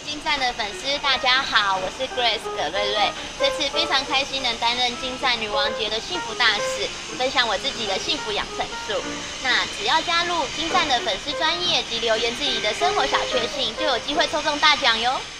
金站的粉丝，大家好，我是 Grace 葛瑞瑞。这次非常开心能担任金站女王节的幸福大使，分享我自己的幸福养成术。那只要加入金站的粉丝专页及留言自己的生活小确幸，就有机会抽中大奖哟。